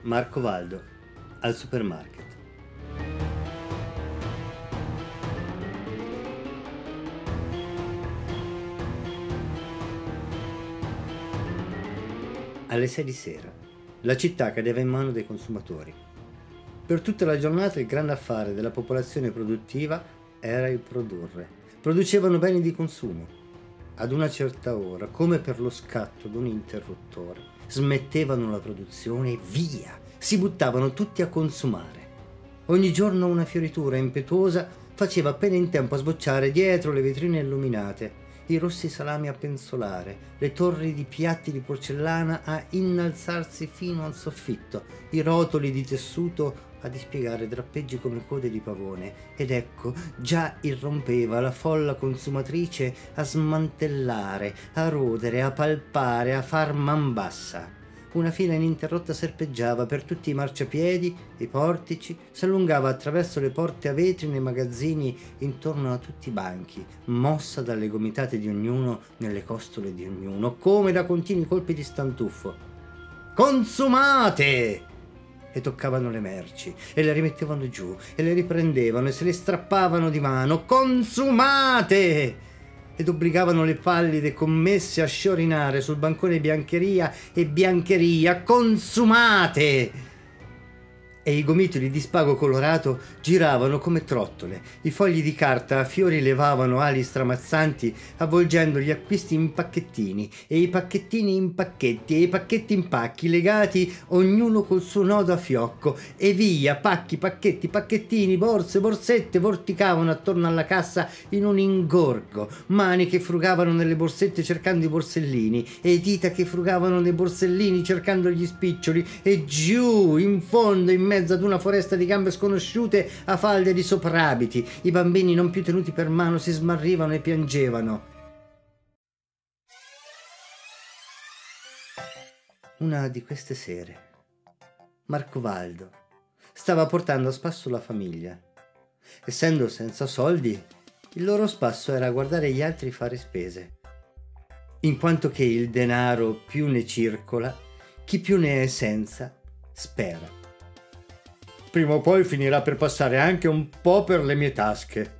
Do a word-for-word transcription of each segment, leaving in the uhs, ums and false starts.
Marco Valdo, al supermarket. Alle sei di sera, la città cadeva in mano dei consumatori. Per tutta la giornata il grande affare della popolazione produttiva era il produrre. Producevano beni di consumo. Ad una certa ora, come per lo scatto di un interruttore, smettevano la produzione e via! Si buttavano tutti a consumare. Ogni giorno una fioritura impetuosa faceva appena in tempo a sbocciare dietro le vetrine illuminate i rossi salami a penzolare, le torri di piatti di porcellana a innalzarsi fino al soffitto, i rotoli di tessuto a dispiegare drappeggi come code di pavone, ed ecco già irrompeva la folla consumatrice a smantellare, a rodere, a palpare, a far man bassa. Una fila ininterrotta serpeggiava per tutti i marciapiedi, i portici, s'allungava attraverso le porte a vetri nei magazzini intorno a tutti i banchi, mossa dalle gomitate di ognuno nelle costole di ognuno, come da continui colpi di stantuffo. Consumate! E toccavano le merci, e le rimettevano giù, e le riprendevano, e se le strappavano di mano. Consumate! Ed obbligavano le pallide commesse a sciorinare sul bancone biancheria e biancheria. Consumate! E i gomitoli di spago colorato giravano come trottole. I fogli di carta a fiori levavano ali stramazzanti avvolgendo gli acquisti in pacchettini, e i pacchettini in pacchetti, e i pacchetti in pacchi, legati ognuno col suo nodo a fiocco, e via, pacchi, pacchetti, pacchettini, borse, borsette vorticavano attorno alla cassa in un ingorgo, mani che frugavano nelle borsette cercando i borsellini, e dita che frugavano nei borsellini cercando gli spiccioli, e giù, in fondo, in mezzo mezzo ad una foresta di gambe sconosciute a falde di soprabiti, i bambini non più tenuti per mano si smarrivano e piangevano. Una di queste sere, Marco Valdo stava portando a spasso la famiglia. Essendo senza soldi, il loro spasso era guardare gli altri fare spese, in quanto che il denaro più ne circola, chi più ne è senza, spera. Prima o poi finirà per passare anche un po' per le mie tasche.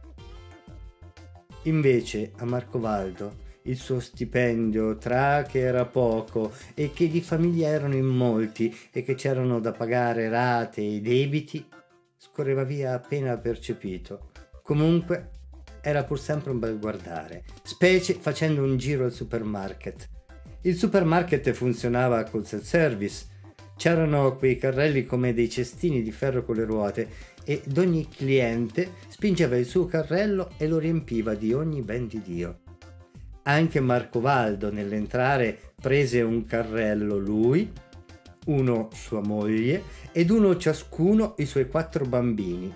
Invece a Marco Valdo il suo stipendio, tra che era poco e che di famiglia erano in molti e che c'erano da pagare rate e debiti, scorreva via appena percepito. Comunque era pur sempre un bel guardare, specie facendo un giro al supermarket. Il supermarket funzionava col self-service. C'erano quei carrelli come dei cestini di ferro con le ruote ed ogni cliente spingeva il suo carrello e lo riempiva di ogni ben di Dio. Anche Marco Valdo nell'entrare prese un carrello lui, uno sua moglie ed uno ciascuno i suoi quattro bambini.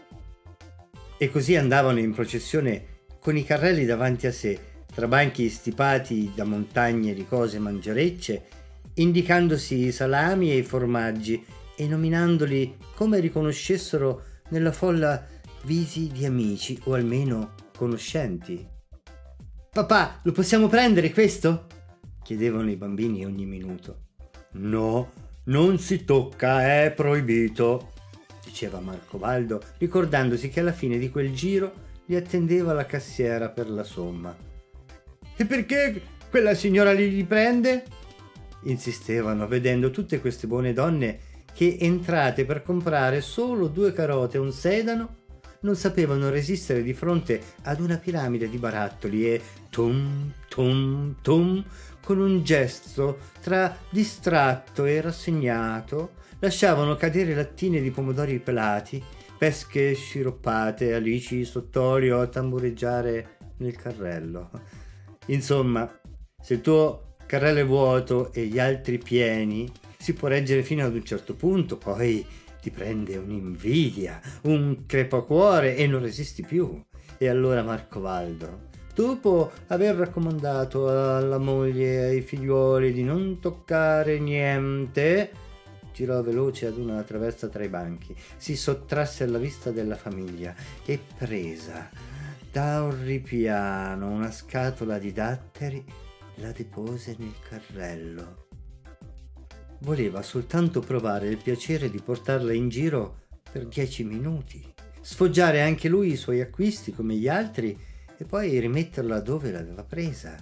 E così andavano in processione con i carrelli davanti a sé, tra banchi stipati da montagne di cose mangerecce, indicandosi i salami e i formaggi e nominandoli come riconoscessero nella folla visi di amici o almeno conoscenti. «Papà, lo possiamo prendere questo?» chiedevano i bambini ogni minuto. «No, non si tocca, è proibito», diceva Marco Valdo, ricordandosi che alla fine di quel giro li attendeva la cassiera per la somma. «E perché quella signora lì li prende?» insistevano, vedendo tutte queste buone donne che, entrate per comprare solo due carote e un sedano, non sapevano resistere di fronte ad una piramide di barattoli e tum tum tum, con un gesto tra distratto e rassegnato, lasciavano cadere lattine di pomodori pelati, pesche sciroppate, alici sott'olio a tambureggiare nel carrello. Insomma, se il tuo carrello è vuoto e gli altri pieni, si può reggere fino ad un certo punto, poi ti prende un'invidia, un crepacuore e non resisti più. E allora Marco Valdo, dopo aver raccomandato alla moglie e ai figliuoli di non toccare niente, girò veloce ad una traversa tra i banchi, si sottrasse alla vista della famiglia e presa da un ripiano una scatola di datteri la depose nel carrello. voleva soltanto provare il piacere di portarla in giro per dieci minuti, sfoggiare anche lui i suoi acquisti come gli altri e poi rimetterla dove l'aveva presa.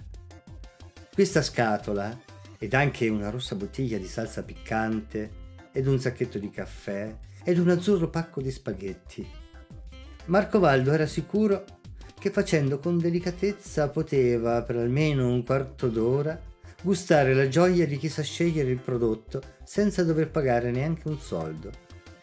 Questa scatola, ed anche una rossa bottiglia di salsa piccante, ed un sacchetto di caffè, ed un azzurro pacco di spaghetti. Marcovaldo era sicuro che facendo con delicatezza poteva, per almeno un quarto d'ora, gustare la gioia di chi sa scegliere il prodotto senza dover pagare neanche un soldo.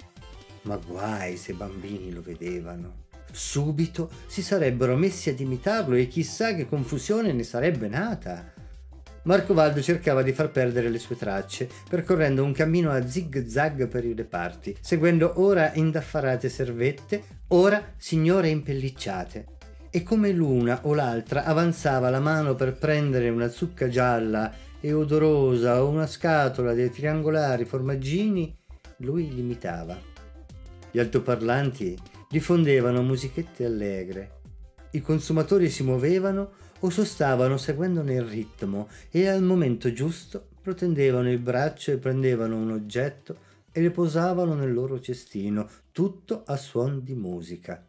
Ma guai se i bambini lo vedevano. Subito si sarebbero messi ad imitarlo e chissà che confusione ne sarebbe nata. Marcovaldo cercava di far perdere le sue tracce, percorrendo un cammino a zig-zag per i reparti, seguendo ora indaffarate servette, ora signore impellicciate. E come l'una o l'altra avanzava la mano per prendere una zucca gialla e odorosa o una scatola dei triangolari formaggini, lui li imitava. Gli altoparlanti diffondevano musichette allegre. I consumatori si muovevano o sostavano seguendone il ritmo e al momento giusto protendevano il braccio e prendevano un oggetto e le posavano nel loro cestino, tutto a suon di musica.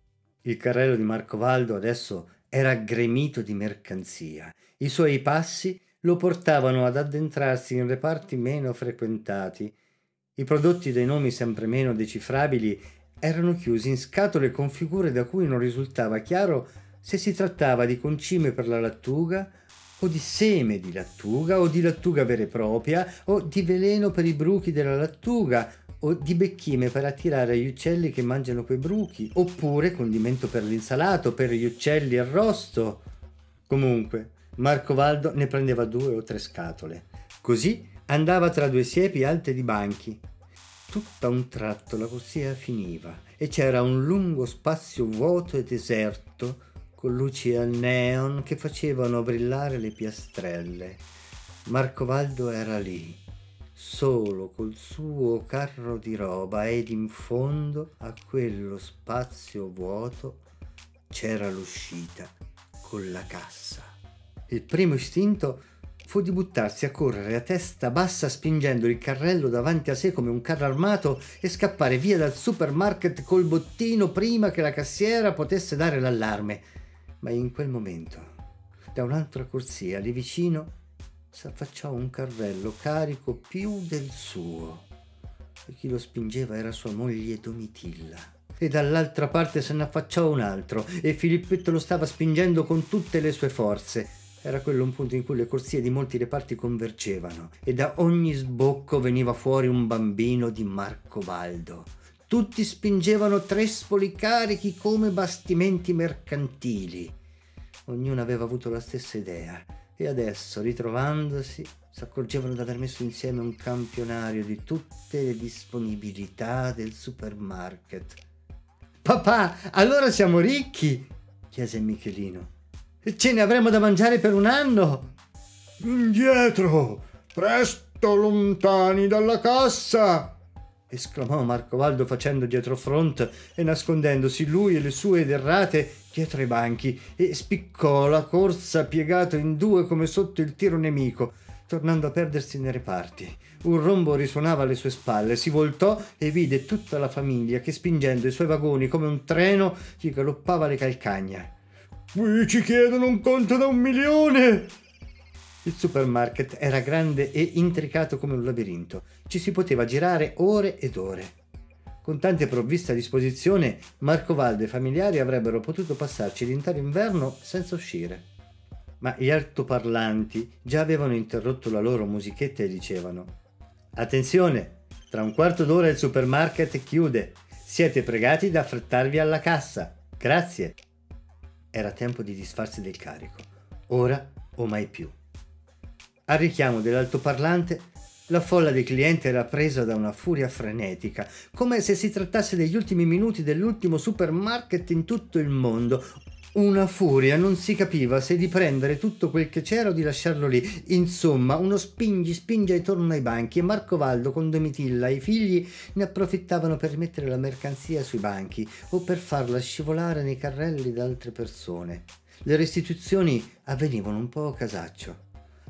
Il carrello di Marcovaldo adesso era gremito di mercanzia. I suoi passi lo portavano ad addentrarsi in reparti meno frequentati. I prodotti dai nomi sempre meno decifrabili erano chiusi in scatole con figure da cui non risultava chiaro se si trattava di concime per la lattuga, o di seme di lattuga, o di lattuga vera e propria, o di veleno per i bruchi della lattuga, o di becchime per attirare gli uccelli che mangiano quei bruchi, oppure condimento per l'insalato, per gli uccelli arrosto. Comunque, Marcovaldo ne prendeva due o tre scatole. Così andava tra due siepi alte di banchi. Tutto a un tratto la corsia finiva e c'era un lungo spazio vuoto e deserto con luci al neon che facevano brillare le piastrelle. Marcovaldo era lì, solo col suo carro di roba, ed in fondo a quello spazio vuoto c'era l'uscita con la cassa. Il primo istinto fu di buttarsi a correre a testa bassa spingendo il carrello davanti a sé come un carro armato e scappare via dal supermarket col bottino prima che la cassiera potesse dare l'allarme. Ma in quel momento, da un'altra corsia lì vicino, s'affacciò un carrello carico più del suo, e chi lo spingeva era sua moglie Domitilla. E dall'altra parte se ne affacciò un altro, e Filippetto lo stava spingendo con tutte le sue forze. Era quello un punto in cui le corsie di molti reparti convergevano, e da ogni sbocco veniva fuori un bambino di Marcovaldo. Tutti spingevano trespoli carichi come bastimenti mercantili. Ognuno aveva avuto la stessa idea e adesso, ritrovandosi, si accorgevano di aver messo insieme un campionario di tutte le disponibilità del supermarket. «Papà, allora siamo ricchi?» chiese Michelino. «Ce ne avremo da mangiare per un anno!» «Indietro! Presto, lontani dalla cassa!» esclamò Marcovaldo facendo dietrofront e nascondendosi lui e le sue derrate dietro ai banchi, e spiccò la corsa piegato in due come sotto il tiro nemico, tornando a perdersi nei reparti. Un rombo risuonava alle sue spalle, si voltò e vide tutta la famiglia che, spingendo i suoi vagoni come un treno, gli galoppava le calcagna. «Qui ci chiedono un conto da un milione!» Il supermarket era grande e intricato come un labirinto. Ci si poteva girare ore ed ore. Con tante provviste a disposizione, Marcovaldo e i familiari avrebbero potuto passarci l'intero inverno senza uscire. Ma gli altoparlanti già avevano interrotto la loro musichetta e dicevano: «Attenzione, tra un quarto d'ora il supermarket chiude. Siete pregati di affrettarvi alla cassa. Grazie». Era tempo di disfarsi del carico, ora o mai più. Al richiamo dell'altoparlante, la folla dei clienti era presa da una furia frenetica, come se si trattasse degli ultimi minuti dell'ultimo supermarket in tutto il mondo. Una furia, non si capiva se di prendere tutto quel che c'era o di lasciarlo lì. Insomma, uno spingi spingi attorno ai banchi, e Marcovaldo con Domitilla e i figli ne approfittavano per mettere la mercanzia sui banchi o per farla scivolare nei carrelli da altre persone. Le restituzioni avvenivano un po' a casaccio.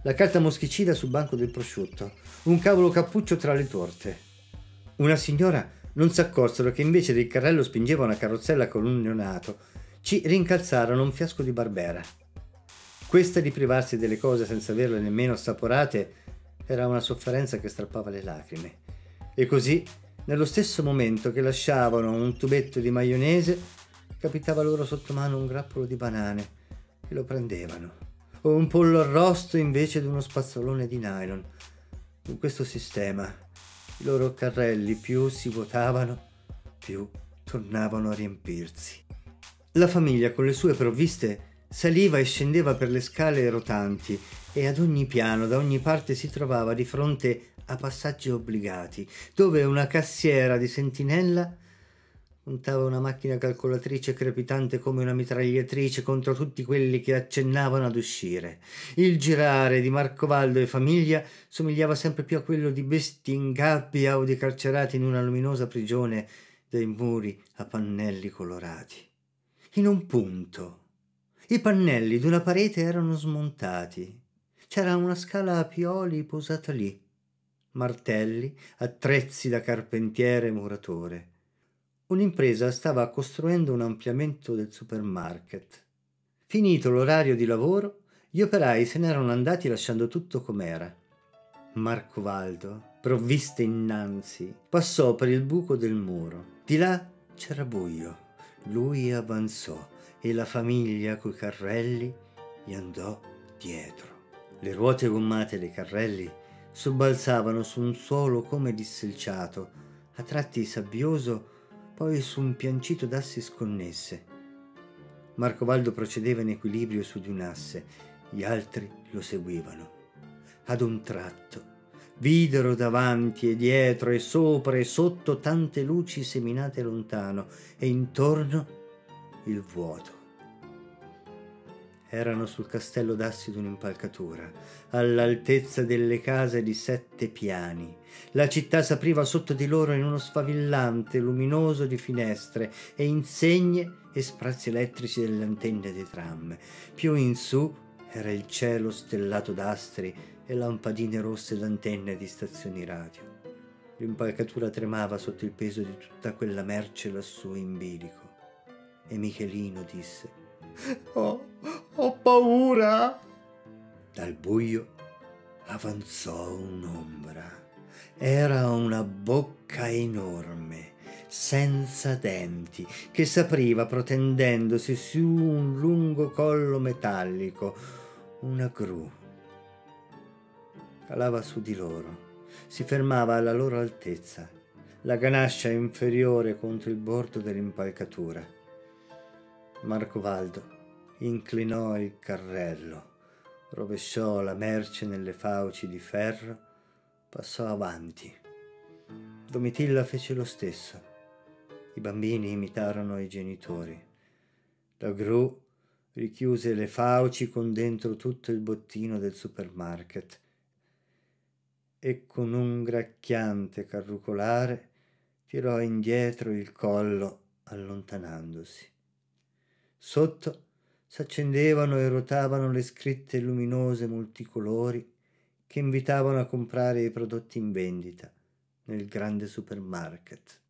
la carta moschicida sul banco del prosciutto, un cavolo cappuccio tra le torte. Una signora non si accorsero che invece del carrello spingeva una carrozzella con un neonato. Ci rincalzarono un fiasco di Barbera. Questa di privarsi delle cose senza averle nemmeno assaporate era una sofferenza che strappava le lacrime. E così, nello stesso momento che lasciavano un tubetto di maionese, capitava loro sotto mano un grappolo di banane e lo prendevano, o un pollo arrosto invece di uno spazzolone di nylon. Con questo sistema i loro carrelli più si vuotavano, più tornavano a riempirsi. La famiglia con le sue provviste saliva e scendeva per le scale rotanti e ad ogni piano, da ogni parte si trovava di fronte a passaggi obbligati, dove una cassiera di sentinella puntava una macchina calcolatrice crepitante come una mitragliatrice contro tutti quelli che accennavano ad uscire. Il girare di Marcovaldo e famiglia somigliava sempre più a quello di bestie in gabbia o di carcerati in una luminosa prigione dai muri a pannelli colorati. In un punto i pannelli d'una parete erano smontati. C'era una scala a pioli posata lì, martelli, attrezzi da carpentiere e muratore. Un'impresa stava costruendo un ampliamento del supermarket. Finito l'orario di lavoro, gli operai se n'erano andati lasciando tutto com'era. Marcovaldo, provviste innanzi, passò per il buco del muro. Di là c'era buio. Lui avanzò e la famiglia coi carrelli gli andò dietro. Le ruote gommate dei carrelli sobbalzavano su un suolo come disselciato, a tratti sabbioso, poi su un piancito d'assi sconnesse. Marcovaldo procedeva in equilibrio su di un asse, gli altri lo seguivano. Ad un tratto videro davanti e dietro e sopra e sotto tante luci seminate lontano e intorno il vuoto. Erano sul castello d'assi d'un'impalcatura, all'altezza delle case di sette piani. La città s'apriva sotto di loro in uno sfavillante luminoso di finestre e insegne e sprazzi elettrici delle antenne dei tram. Più in su era il cielo stellato d'astri e lampadine rosse d'antenne di stazioni radio. L'impalcatura tremava sotto il peso di tutta quella merce lassù in bilico. E Michelino disse: «Ho, ho paura!» Dal buio avanzò un'ombra. Era una bocca enorme, senza denti, che s'apriva protendendosi su un lungo collo metallico, una gru. Calava su di loro, si fermava alla loro altezza, la ganascia inferiore contro il bordo dell'impalcatura. Marcovaldo inclinò il carrello, rovesciò la merce nelle fauci di ferro, passò avanti. Domitilla fece lo stesso. I bambini imitarono i genitori. La gru richiuse le fauci con dentro tutto il bottino del supermarket e con un gracchiante carrucolare tirò indietro il collo allontanandosi. Sotto s'accendevano e rotavano le scritte luminose multicolori che invitavano a comprare i prodotti in vendita nel grande supermarket.